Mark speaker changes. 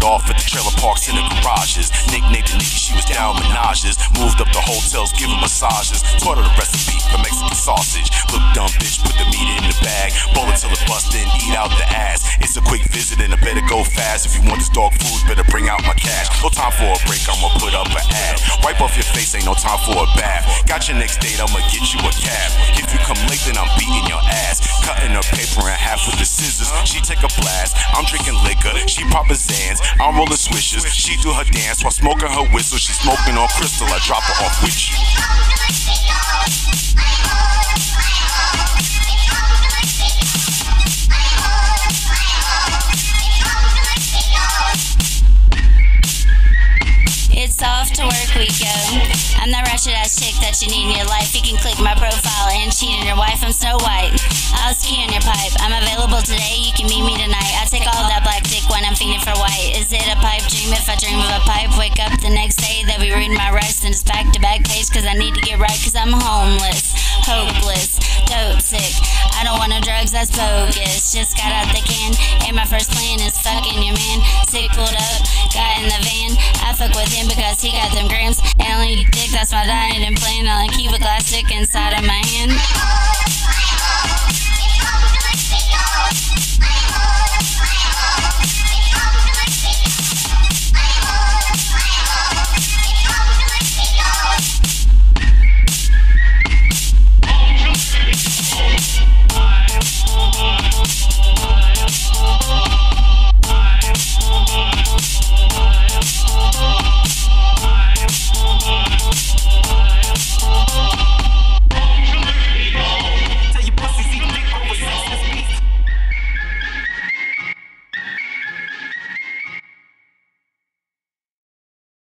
Speaker 1: off at the trailer parks in the garages. Nicknamed the Nikki, she was down menages. Moved up the hotels, giving massages. Taught her the recipe for Mexican sausage. Look dumb bitch, put the meat in the bag. Bowl it till it bust in, eat out the ass. It's a quick visit and I better go fast. If you want this dog food, better bring out my cash. No time for a break, I'ma put up an ad. Wipe off your face, ain't no time for a bath. Got your next date, I'ma get you a cab. If you come late, then I'm beating your ass. Cutting her paper in half with the scissors. She take a blast, I'm drinking liquor. She poppin' Zans, I'm rolling swishers. She do her dance while smoking her whistle. She smoking on crystal, I drop her off with you.
Speaker 2: It's off to work we go. I'm the ratchet ass chick that you need in your life. You can click my profile and cheat on your wife. I'm Snow White. I'll ski on your pipe. I'm available today. You can meet me tonight. I take all that black dick when I'm feeding for white. Is it a pipe dream if I dream of a pipe? Wake up the next day, they'll be reading my rights and it's back to back page. Cause I need to get right cause I'm homeless, hopeless, dope sick. I don't want no drugs, that's bogus. Just got out the can and my first plan is fucking your man. Sick pulled up, got in the van. I fuck with him because he got them grams. And only dick, that's my diet and plan. I'll keep a glass stick inside of my hand.